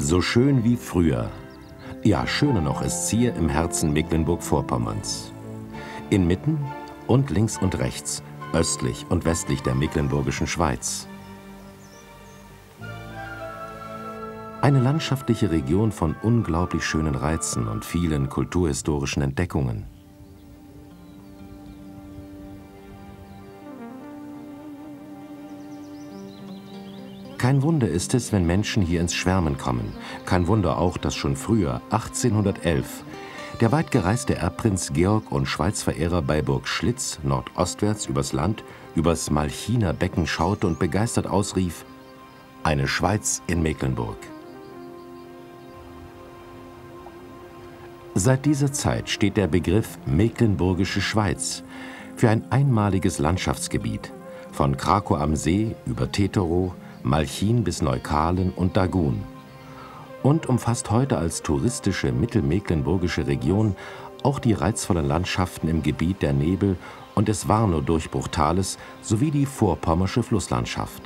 So schön wie früher. Ja, schöner noch ist's hier im Herzen Mecklenburg-Vorpommerns. Inmitten und links und rechts, östlich und westlich der mecklenburgischen Schweiz. Eine landschaftliche Region von unglaublich schönen Reizen und vielen kulturhistorischen Entdeckungen. Kein Wunder ist es, wenn Menschen hier ins Schwärmen kommen. Kein Wunder auch, dass schon früher, 1811, der weitgereiste Erbprinz Georg und Schweizverehrer bei Burg Schlitz nordostwärts übers Land, übers Malchiner Becken schaute und begeistert ausrief: Eine Schweiz in Mecklenburg. Seit dieser Zeit steht der Begriff Mecklenburgische Schweiz für ein einmaliges Landschaftsgebiet, von Krakow am See über Teterow, Malchin bis Neukalen und Dagun, und umfasst heute als touristische mittelmecklenburgische Region auch die reizvollen Landschaften im Gebiet der Nebel- und des Warnow-Durchbruchtales sowie die vorpommersche Flusslandschaft.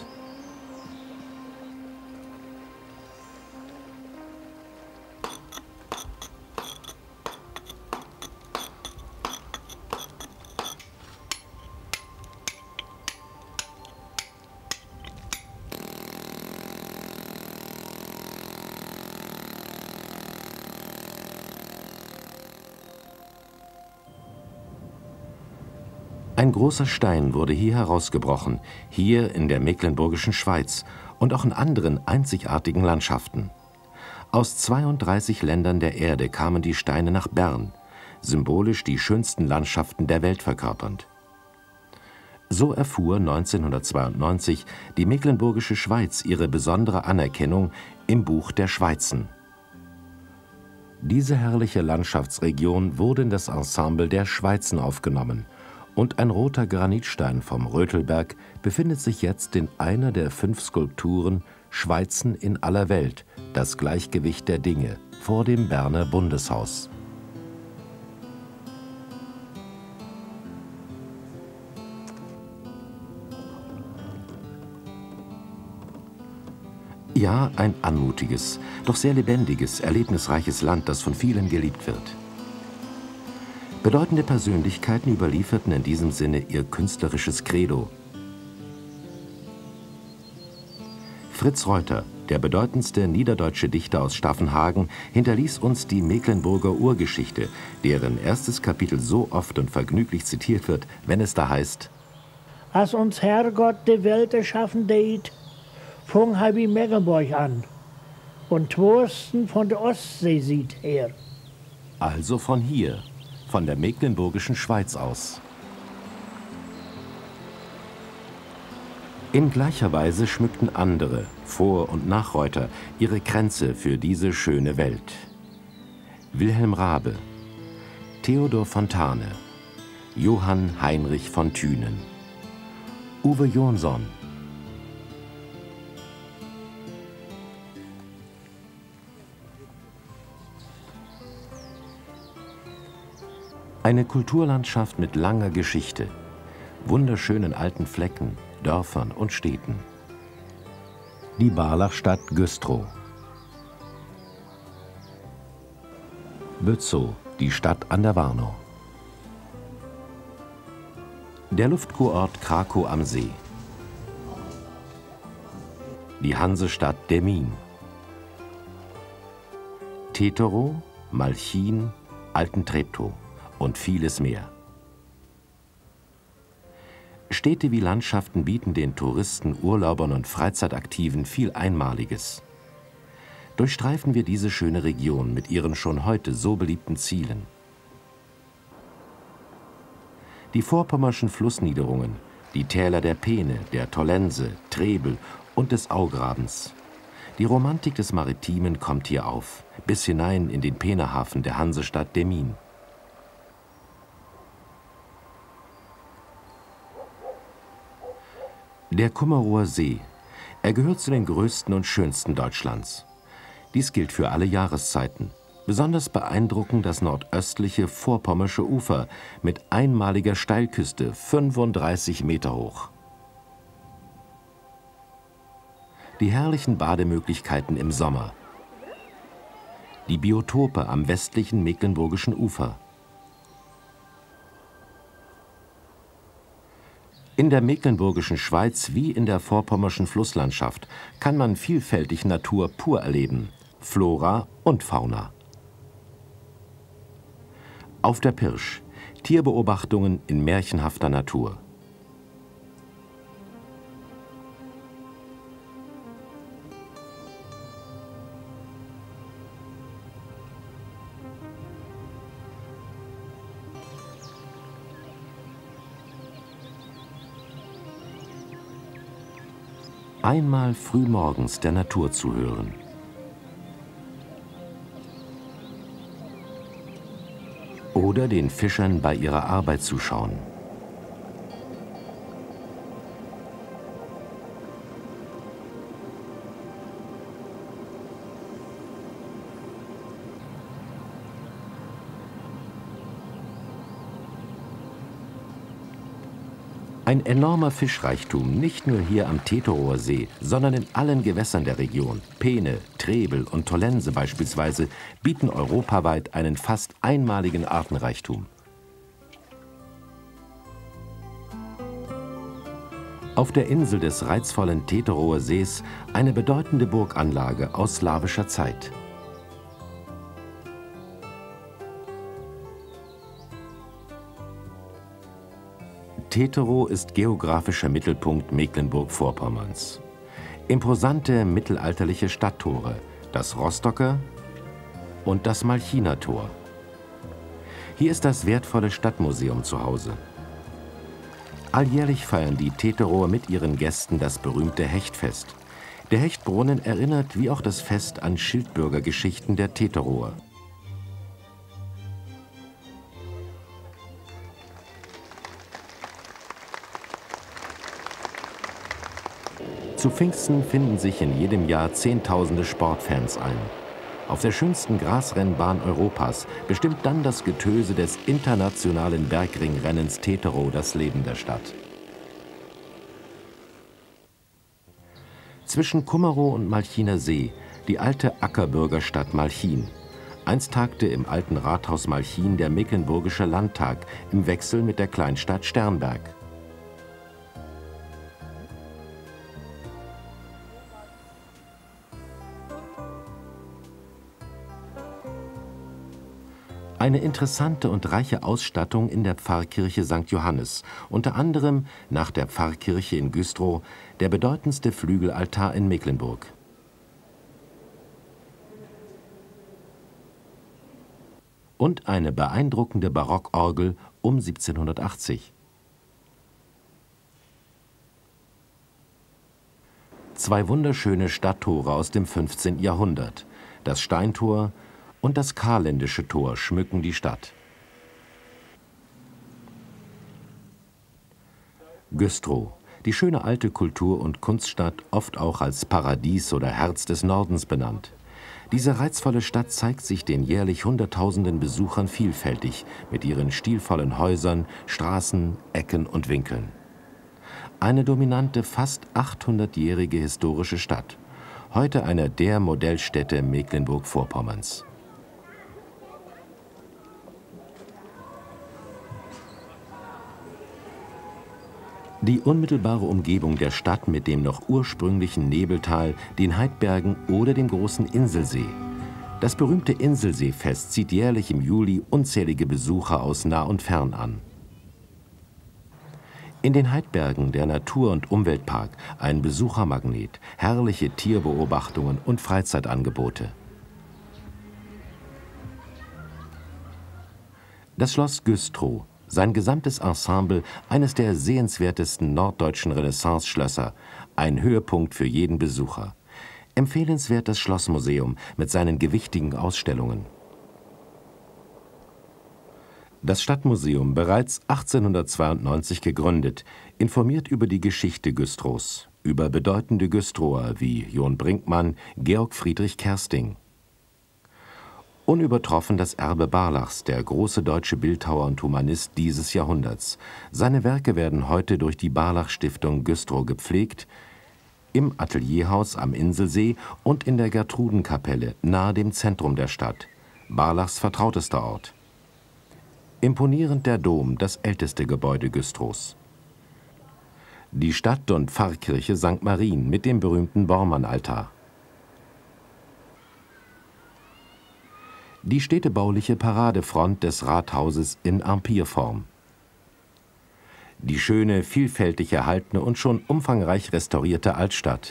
Ein großer Stein wurde hier herausgebrochen, hier in der mecklenburgischen Schweiz und auch in anderen einzigartigen Landschaften. Aus 32 Ländern der Erde kamen die Steine nach Bern, symbolisch die schönsten Landschaften der Welt verkörpernd. So erfuhr 1992 die mecklenburgische Schweiz ihre besondere Anerkennung im Buch der Schweizen. Diese herrliche Landschaftsregion wurde in das Ensemble der Schweizen aufgenommen, und ein roter Granitstein vom Rötelberg befindet sich jetzt in einer der 5 Skulpturen Schweizen in aller Welt, das Gleichgewicht der Dinge, vor dem Berner Bundeshaus. Ja, ein anmutiges, doch sehr lebendiges, erlebnisreiches Land, das von vielen geliebt wird. Bedeutende Persönlichkeiten überlieferten in diesem Sinne ihr künstlerisches Credo. Fritz Reuter, der bedeutendste niederdeutsche Dichter aus Staffenhagen, hinterließ uns die Mecklenburger Urgeschichte, deren erstes Kapitel so oft und vergnüglich zitiert wird, wenn es da heißt: Als uns Herrgott die Welt erschaffen det, fang er wie Mecklenburg an und Thorsten von der Ostsee sieht her. Also von hier, von der mecklenburgischen Schweiz aus. In gleicher Weise schmückten andere, Vor- und Nachreuter, ihre Kränze für diese schöne Welt. Wilhelm Raabe, Theodor Fontane, Johann Heinrich von Thünen, Uwe Jonsson, eine Kulturlandschaft mit langer Geschichte, wunderschönen alten Flecken, Dörfern und Städten. Die Barlachstadt Güstrow. Bützow, die Stadt an der Warnow. Der Luftkurort Krakow am See. Die Hansestadt Demmin. Teterow, Malchin, Altentreptow und vieles mehr. Städte wie Landschaften bieten den Touristen, Urlaubern und Freizeitaktiven viel Einmaliges. Durchstreifen wir diese schöne Region mit ihren schon heute so beliebten Zielen. Die vorpommerschen Flussniederungen, die Täler der Peene, der Tollense, Trebel und des Augrabens. Die Romantik des Maritimen kommt hier auf, bis hinein in den Peenehafen der Hansestadt Demmin. Der Kummerower See. Er gehört zu den größten und schönsten Deutschlands. Dies gilt für alle Jahreszeiten. Besonders beeindruckend das nordöstliche vorpommersche Ufer mit einmaliger Steilküste, 35 Meter hoch. Die herrlichen Bademöglichkeiten im Sommer. die Biotope am westlichen mecklenburgischen Ufer. In der mecklenburgischen Schweiz wie in der vorpommerschen Flusslandschaft kann man vielfältig Natur pur erleben, Flora und Fauna. Auf der Pirsch, Tierbeobachtungen in märchenhafter Natur. Einmal frühmorgens der Natur zuhören. Oder den Fischern bei ihrer Arbeit zuschauen. Ein enormer Fischreichtum, nicht nur hier am Teterower See, sondern in allen Gewässern der Region. Peene, Trebel und Tollense beispielsweise bieten europaweit einen fast einmaligen Artenreichtum. Auf der Insel des reizvollen Teterower Sees eine bedeutende Burganlage aus slawischer Zeit. Teterow ist geografischer Mittelpunkt Mecklenburg-Vorpommerns. Imposante mittelalterliche Stadttore, das Rostocker und das Malchiner Tor. Hier ist das wertvolle Stadtmuseum zu Hause. Alljährlich feiern die Teterower mit ihren Gästen das berühmte Hechtfest. Der Hechtbrunnen erinnert wie auch das Fest an Schildbürgergeschichten der Teterower. Zu Pfingsten finden sich in jedem Jahr Zehntausende Sportfans ein. Auf der schönsten Grasrennbahn Europas bestimmt dann das Getöse des internationalen Bergringrennens Teterow das Leben der Stadt. Zwischen Kummerow und Malchiner See die alte Ackerbürgerstadt Malchin. Einst tagte im alten Rathaus Malchin der Mecklenburgische Landtag im Wechsel mit der Kleinstadt Sternberg. Eine interessante und reiche Ausstattung in der Pfarrkirche St. Johannes, unter anderem nach der Pfarrkirche in Güstrow der bedeutendste Flügelaltar in Mecklenburg. Und eine beeindruckende Barockorgel um 1780. Zwei wunderschöne Stadttore aus dem 15. Jahrhundert, das Steintor und das Karländische Tor schmücken die Stadt. Güstrow, die schöne alte Kultur- und Kunststadt, oft auch als Paradies oder Herz des Nordens benannt. Diese reizvolle Stadt zeigt sich den jährlich Hunderttausenden Besuchern vielfältig mit ihren stilvollen Häusern, Straßen, Ecken und Winkeln. Eine dominante, fast 800-jährige historische Stadt. Heute eine der Modellstädte Mecklenburg-Vorpommerns. Die unmittelbare Umgebung der Stadt mit dem noch ursprünglichen Nebeltal, den Heidbergen oder dem großen Inselsee. Das berühmte Inselseefest zieht jährlich im Juli unzählige Besucher aus nah und fern an. In den Heidbergen der Natur- und Umweltpark ein Besuchermagnet, herrliche Tierbeobachtungen und Freizeitangebote. Das Schloss Güstrow, sein gesamtes Ensemble, eines der sehenswertesten norddeutschen Renaissance-Schlösser, ein Höhepunkt für jeden Besucher. Empfehlenswert das Schlossmuseum mit seinen gewichtigen Ausstellungen. Das Stadtmuseum, bereits 1892 gegründet, informiert über die Geschichte Güstrows, über bedeutende Güstrower wie John Brinkmann, Georg Friedrich Kersting. Unübertroffen das Erbe Barlachs, der große deutsche Bildhauer und Humanist dieses Jahrhunderts. Seine Werke werden heute durch die Barlach-Stiftung Güstrow gepflegt, im Atelierhaus am Inselsee und in der Gertrudenkapelle nahe dem Zentrum der Stadt, Barlachs vertrautester Ort. Imponierend der Dom, das älteste Gebäude Güstrows. Die Stadt- und Pfarrkirche St. Marien mit dem berühmten Bormannaltar. Die städtebauliche Paradefront des Rathauses in Empirform. Die schöne, vielfältig erhaltene und schon umfangreich restaurierte Altstadt.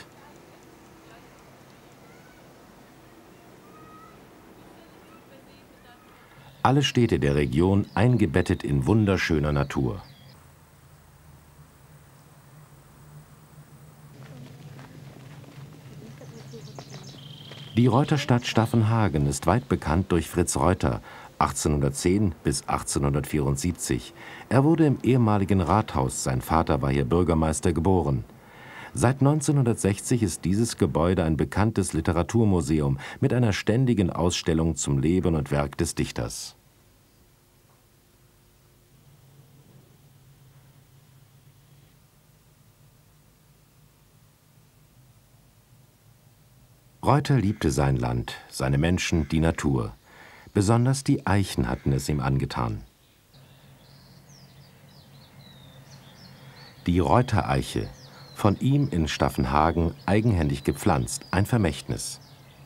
Alle Städte der Region eingebettet in wunderschöner Natur. Die Reuterstadt Staffenhagen ist weit bekannt durch Fritz Reuter, 1810 bis 1874. Er wurde im ehemaligen Rathaus, sein Vater war hier Bürgermeister, geboren. Seit 1960 ist dieses Gebäude ein bekanntes Literaturmuseum mit einer ständigen Ausstellung zum Leben und Werk des Dichters. Reuter liebte sein Land, seine Menschen, die Natur. Besonders die Eichen hatten es ihm angetan. Die Reutereiche, von ihm in Staffenhagen eigenhändig gepflanzt, ein Vermächtnis.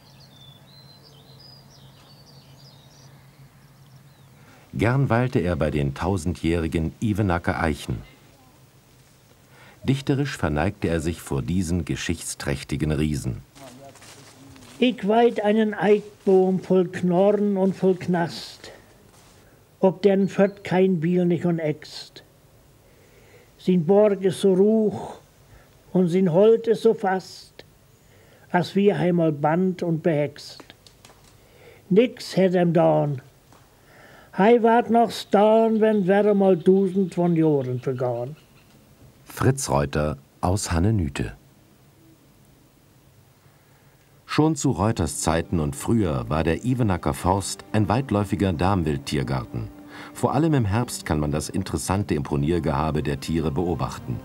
Gern weilte er bei den tausendjährigen Ivenacker Eichen. Dichterisch verneigte er sich vor diesen geschichtsträchtigen Riesen. Ich weit einen Eichbaum voll Knorren und voll Knast, ob den fört kein Biel nicht und äxt. Sin Borg ist so ruch und sin Holt ist so fast, als wir einmal band und behext. Nix hätt em daun. Hei wart noch staun, wenn wäre mal 1000 von Jahren vergangen. Fritz Reuter aus Hanenüte. Schon zu Reuters Zeiten und früher war der Ivenacker Forst ein weitläufiger Darmwildtiergarten. Vor allem im Herbst kann man das interessante Imponiergehabe der Tiere beobachten.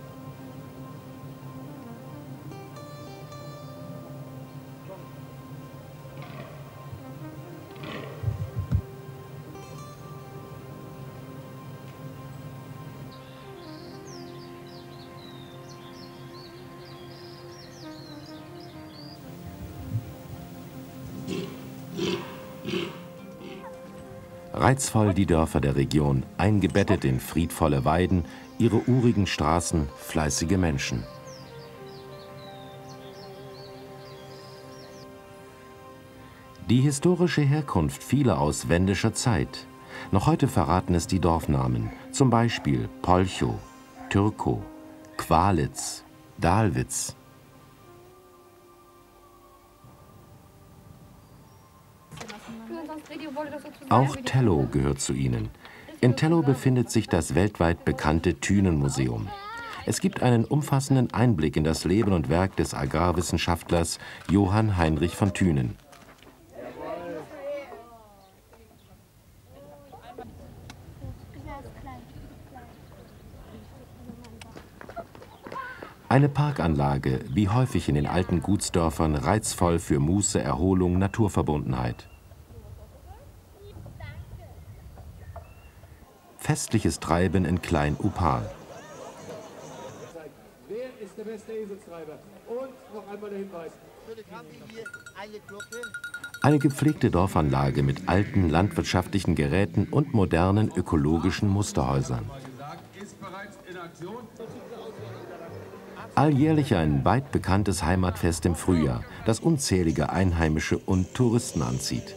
Reizvoll die Dörfer der Region, eingebettet in friedvolle Weiden, ihre urigen Straßen, fleißige Menschen. Die historische Herkunft vieler aus wendischer Zeit. Noch heute verraten es die Dorfnamen, zum Beispiel Polchow, Türkow, Qualitz, Dahlwitz. Auch Tellow gehört zu ihnen. In Tellow befindet sich das weltweit bekannte Thünen-Museum. Es gibt einen umfassenden Einblick in das Leben und Werk des Agrarwissenschaftlers Johann Heinrich von Thünen. Eine Parkanlage, wie häufig in den alten Gutsdörfern, reizvoll für Muße, Erholung, Naturverbundenheit. Festliches Treiben in Klein-Upal. Wer ist der beste Eselstreiber? Und noch einmal der Hinweis. Eine gepflegte Dorfanlage mit alten landwirtschaftlichen Geräten und modernen ökologischen Musterhäusern. Alljährlich ein weit bekanntes Heimatfest im Frühjahr, das unzählige Einheimische und Touristen anzieht.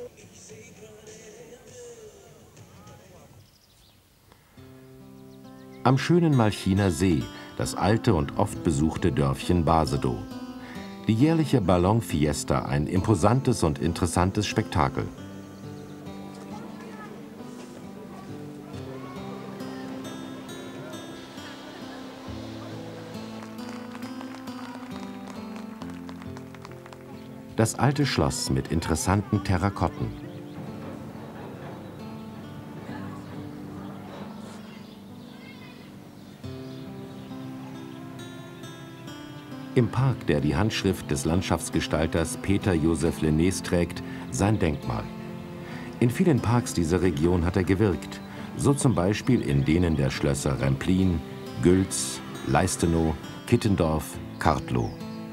Am schönen Malchiner See, das alte und oft besuchte Dörfchen Basedow. Die jährliche Ballonfiesta, ein imposantes und interessantes Spektakel. Das alte Schloss mit interessanten Terrakotten. Im Park, der die Handschrift des Landschaftsgestalters Peter Joseph Lenés trägt, sein Denkmal. In vielen Parks dieser Region hat er gewirkt, so zum Beispiel in denen der Schlösser Remplin, Gülz, Leistenow, Kittendorf, Kartlow.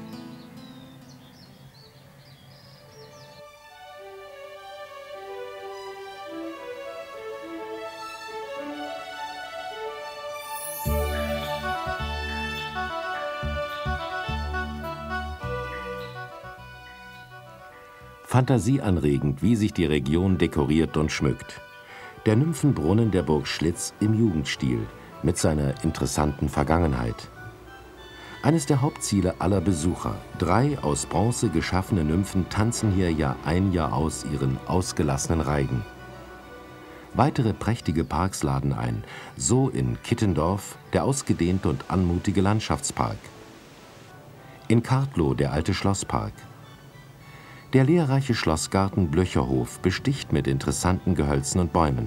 Fantasieanregend, wie sich die Region dekoriert und schmückt. Der Nymphenbrunnen der Burg Schlitz im Jugendstil mit seiner interessanten Vergangenheit. Eines der Hauptziele aller Besucher: 3 aus Bronze geschaffene Nymphen tanzen hier Jahr ein, Jahr aus ihren ausgelassenen Reigen. Weitere prächtige Parks laden ein, so in Kittendorf der ausgedehnte und anmutige Landschaftspark. In Kartlow der alte Schlosspark. Der lehrreiche Schlossgarten Blöcherhof besticht mit interessanten Gehölzen und Bäumen.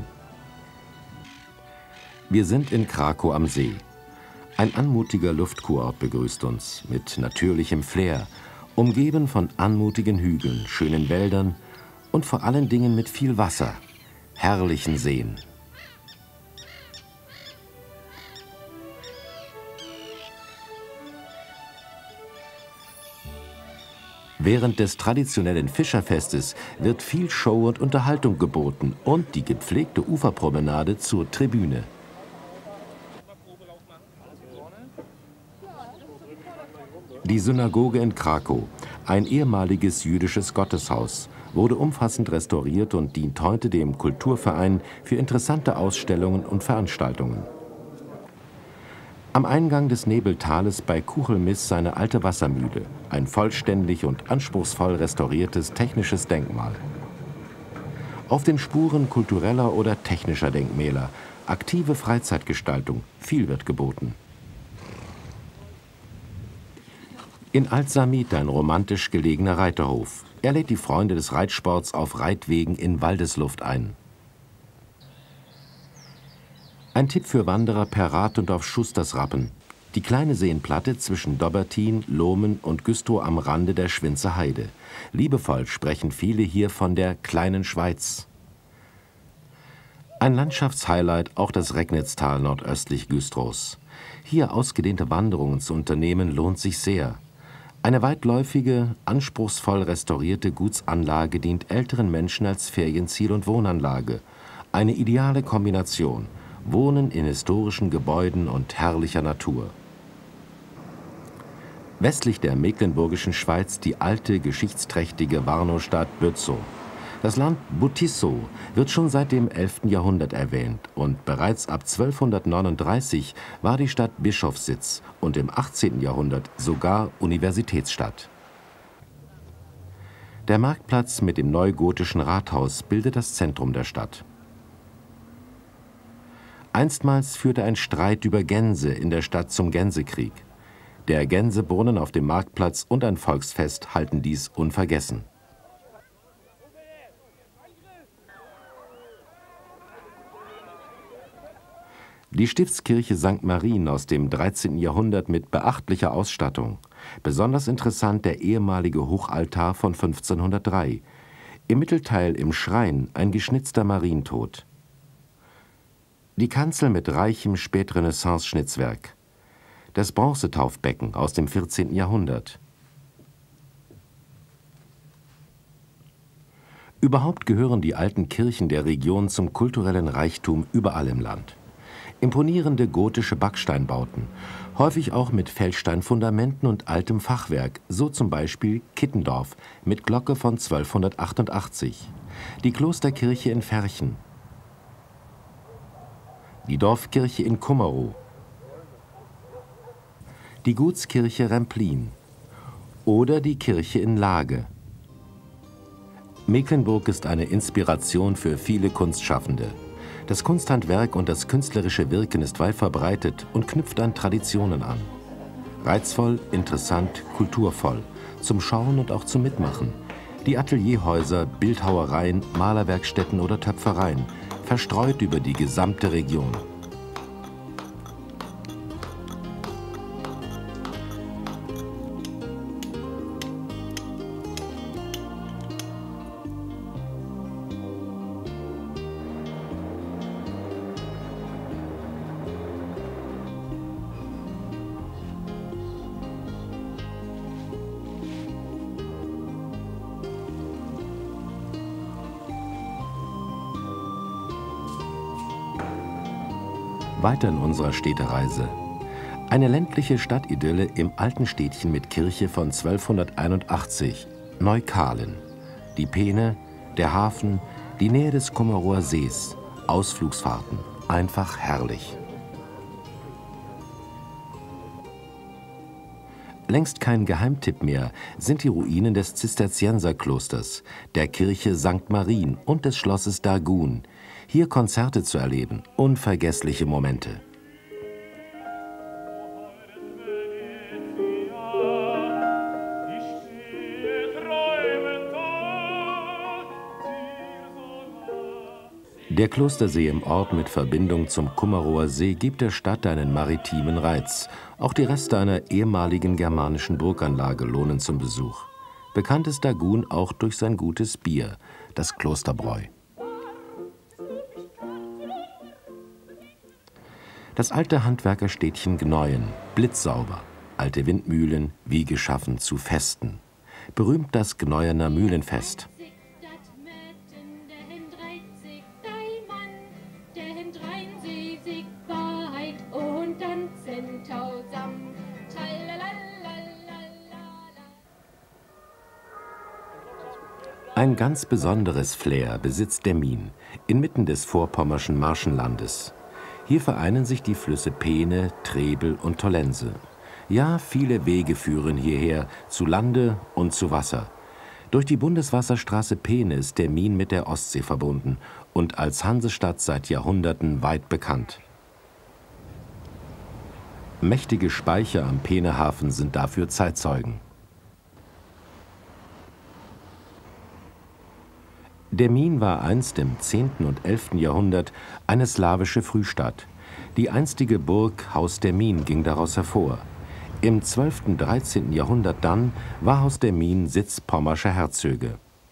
Wir sind in Krakow am See. Ein anmutiger Luftkurort begrüßt uns mit natürlichem Flair, umgeben von anmutigen Hügeln, schönen Wäldern und vor allen Dingen mit viel Wasser, herrlichen Seen. Während des traditionellen Fischerfestes wird viel Show und Unterhaltung geboten und die gepflegte Uferpromenade zur Tribüne. Die Synagoge in Krakow, ein ehemaliges jüdisches Gotteshaus, wurde umfassend restauriert und dient heute dem Kulturverein für interessante Ausstellungen und Veranstaltungen. Am Eingang des Nebeltales bei Kuchelmiss seine alte Wassermühle, ein vollständig und anspruchsvoll restauriertes technisches Denkmal. Auf den Spuren kultureller oder technischer Denkmäler, aktive Freizeitgestaltung, viel wird geboten. In Altsamit ein romantisch gelegener Reiterhof. Er lädt die Freunde des Reitsports auf Reitwegen in Waldesluft ein. Ein Tipp für Wanderer per Rad und auf Schustersrappen. Die kleine Seenplatte zwischen Dobbertin, Lohmen und Güstrow am Rande der Schwinzer Heide. Liebevoll sprechen viele hier von der kleinen Schweiz. Ein Landschaftshighlight auch das Regnitztal nordöstlich Güstrows. Hier ausgedehnte Wanderungen zu unternehmen lohnt sich sehr. Eine weitläufige, anspruchsvoll restaurierte Gutsanlage dient älteren Menschen als Ferienziel und Wohnanlage. Eine ideale Kombination: Wohnen in historischen Gebäuden und herrlicher Natur. Westlich der mecklenburgischen Schweiz die alte, geschichtsträchtige Warnowstadt Bützow. Das Land Butisso wird schon seit dem 11. Jahrhundert erwähnt und bereits ab 1239 war die Stadt Bischofssitz und im 18. Jahrhundert sogar Universitätsstadt. Der Marktplatz mit dem neugotischen Rathaus bildet das Zentrum der Stadt. Einstmals führte ein Streit über Gänse in der Stadt zum Gänsekrieg. Der Gänsebrunnen auf dem Marktplatz und ein Volksfest halten dies unvergessen. Die Stiftskirche St. Marien aus dem 13. Jahrhundert mit beachtlicher Ausstattung. Besonders interessant der ehemalige Hochaltar von 1503. Im Mittelteil im Schrein ein geschnitzter Marientod. Die Kanzel mit reichem Spätrenaissance-Schnitzwerk. Das Bronzetaufbecken aus dem 14. Jahrhundert. Überhaupt gehören die alten Kirchen der Region zum kulturellen Reichtum überall im Land. Imponierende gotische Backsteinbauten, häufig auch mit Feldsteinfundamenten und altem Fachwerk, so zum Beispiel Kittendorf mit Glocke von 1288, die Klosterkirche in Verchen, die Dorfkirche in Kummerow, die Gutskirche Remplin oder die Kirche in Lage. Mecklenburg ist eine Inspiration für viele Kunstschaffende. Das Kunsthandwerk und das künstlerische Wirken ist weit verbreitet und knüpft an Traditionen an. Reizvoll, interessant, kulturvoll, zum Schauen und auch zum Mitmachen. Die Atelierhäuser, Bildhauereien, Malerwerkstätten oder Töpfereien, verstreut über die gesamte Region. Weiter in unserer Städtereise. Eine ländliche Stadtidylle im alten Städtchen mit Kirche von 1281, Neukalen. Die Peene, der Hafen, die Nähe des Kummerower Sees, Ausflugsfahrten, einfach herrlich. Längst kein Geheimtipp mehr sind die Ruinen des Zisterzienserklosters, der Kirche St. Marien und des Schlosses Dagun. Hier Konzerte zu erleben, unvergessliche Momente. Der Klostersee im Ort mit Verbindung zum Kummerower See gibt der Stadt einen maritimen Reiz. Auch die Reste einer ehemaligen germanischen Burganlage lohnen zum Besuch. Bekannt ist Dagun auch durch sein gutes Bier, das Klosterbräu. Das alte Handwerkerstädtchen Gnoien, blitzsauber, alte Windmühlen, wie geschaffen zu Festen. Berühmt das Gneuener Mühlenfest. Ein ganz besonderes Flair besitzt der Min, inmitten des vorpommerschen Marschenlandes. Hier vereinen sich die Flüsse Peene, Trebel und Tollense. Ja, viele Wege führen hierher, zu Lande und zu Wasser. Durch die Bundeswasserstraße Peene ist der Min mit der Ostsee verbunden und als Hansestadt seit Jahrhunderten weit bekannt. Mächtige Speicher am Peenehafen sind dafür Zeitzeugen. Der Min war einst im 10. und 11. Jahrhundert eine slawische Frühstadt. Die einstige Burg Haus der Min ging daraus hervor. Im 12. und 13. Jahrhundert dann war Haus der Min Sitz pommerscher Herzöge.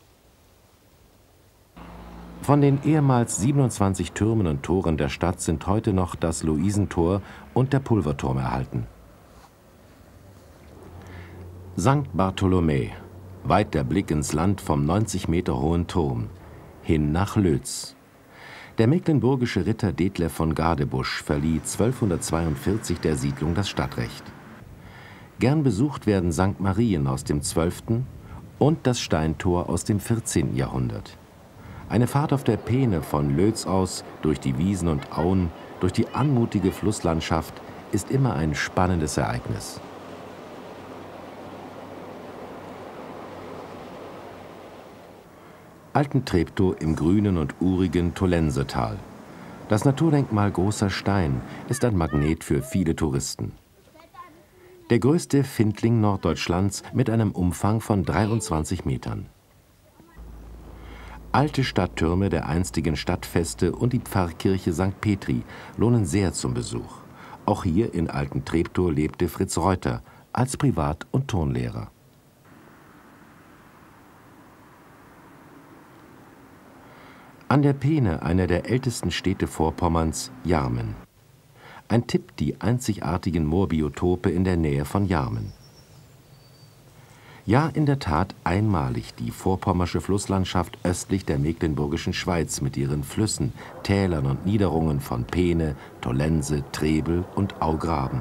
Von den ehemals 27 Türmen und Toren der Stadt sind heute noch das Luisentor und der Pulverturm erhalten. St. Bartholomä. Weit der Blick ins Land vom 90 Meter hohen Turm, hin nach Lötz. Der mecklenburgische Ritter Detlev von Gadebusch verlieh 1242 der Siedlung das Stadtrecht. Gern besucht werden St. Marien aus dem 12. und das Steintor aus dem 14. Jahrhundert. Eine Fahrt auf der Peene von Lötz aus durch die Wiesen und Auen, durch die anmutige Flusslandschaft ist immer ein spannendes Ereignis. Alten Treptow im grünen und urigen Tollensetal. Das Naturdenkmal Großer Stein ist ein Magnet für viele Touristen. Der größte Findling Norddeutschlands mit einem Umfang von 23 Metern. Alte Stadttürme der einstigen Stadtfeste und die Pfarrkirche St. Petri lohnen sehr zum Besuch. Auch hier in Alten Treptow lebte Fritz Reuter als Privat- und Turnlehrer. An der Peene, einer der ältesten Städte Vorpommerns, Jarmen. Ein Tipp, die einzigartigen Moorbiotope in der Nähe von Jarmen. Ja, in der Tat einmalig die vorpommersche Flusslandschaft östlich der mecklenburgischen Schweiz mit ihren Flüssen, Tälern und Niederungen von Peene, Tollense, Trebel und Augraben.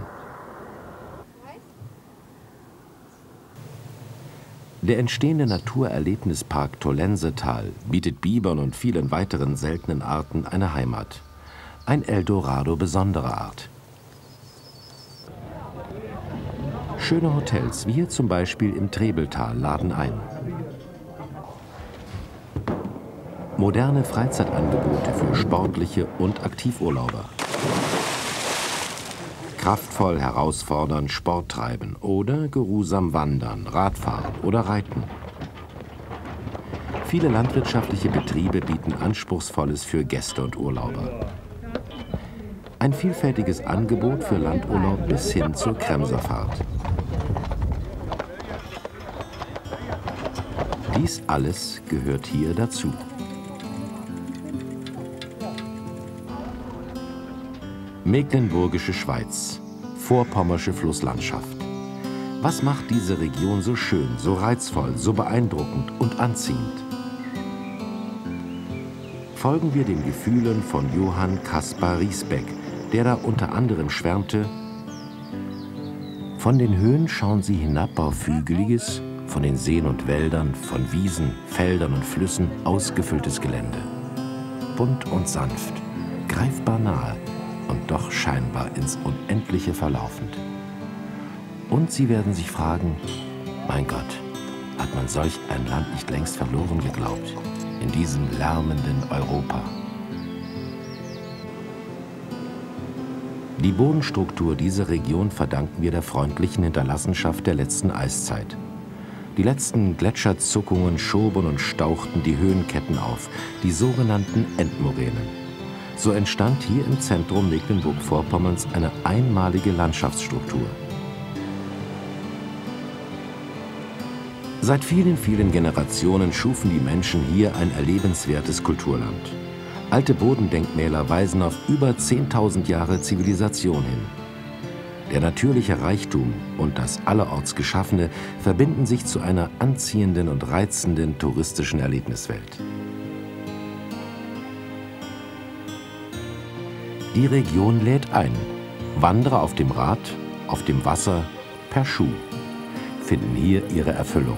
Der entstehende Naturerlebnispark Tollensetal bietet Bibern und vielen weiteren seltenen Arten eine Heimat. Ein Eldorado besonderer Art. Schöne Hotels, wie hier zum Beispiel im Trebeltal, laden ein. Moderne Freizeitangebote für sportliche und Aktivurlauber. Kraftvoll herausfordern, Sport treiben oder geruhsam wandern, Radfahren oder reiten. Viele landwirtschaftliche Betriebe bieten Anspruchsvolles für Gäste und Urlauber. Ein vielfältiges Angebot für Landurlaub bis hin zur Kremserfahrt. Dies alles gehört hier dazu. Mecklenburgische Schweiz, vorpommersche Flusslandschaft. Was macht diese Region so schön, so reizvoll, so beeindruckend und anziehend? Folgen wir den Gefühlen von Johann Caspar Riesbeck, der da unter anderem schwärmte: Von den Höhen schauen sie hinab auf hügeliges, von den Seen und Wäldern, von Wiesen, Feldern und Flüssen ausgefülltes Gelände. Bunt und sanft, greifbar nahe und doch scheinbar ins Unendliche verlaufend. Und sie werden sich fragen: Mein Gott, hat man solch ein Land nicht längst verloren geglaubt, in diesem lärmenden Europa? Die Bodenstruktur dieser Region verdanken wir der freundlichen Hinterlassenschaft der letzten Eiszeit. Die letzten Gletscherzuckungen schoben und stauchten die Höhenketten auf, die sogenannten Endmoränen. So entstand hier im Zentrum Mecklenburg-Vorpommerns eine einmalige Landschaftsstruktur. Seit vielen, vielen Generationen schufen die Menschen hier ein erlebenswertes Kulturland. Alte Bodendenkmäler weisen auf über 10.000 Jahre Zivilisation hin. Der natürliche Reichtum und das allerorts Geschaffene verbinden sich zu einer anziehenden und reizenden touristischen Erlebniswelt. Die Region lädt ein. Wanderer auf dem Rad, auf dem Wasser, per Schuh finden hier ihre Erfüllung.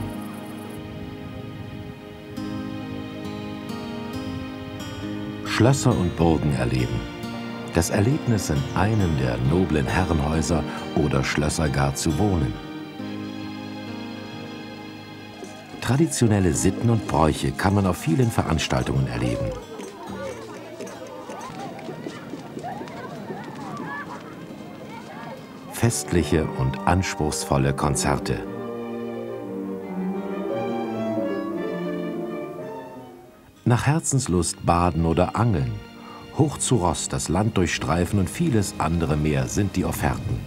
Schlösser und Burgen erleben. Das Erlebnis, in einem der noblen Herrenhäuser oder Schlösser gar zu wohnen. Traditionelle Sitten und Bräuche kann man auf vielen Veranstaltungen erleben. Festliche und anspruchsvolle Konzerte. Nach Herzenslust baden oder angeln, hoch zu Ross das Land durchstreifen und vieles andere mehr sind die Offerten.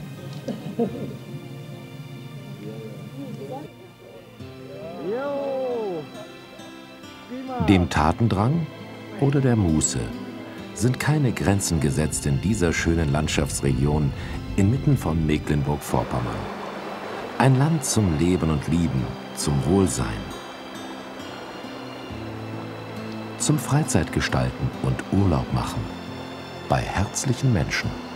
Dem Tatendrang oder der Muße sind keine Grenzen gesetzt in dieser schönen Landschaftsregion inmitten von Mecklenburg-Vorpommern. Ein Land zum Leben und Lieben, zum Wohlsein, zum Freizeitgestalten und Urlaub machen bei herzlichen Menschen.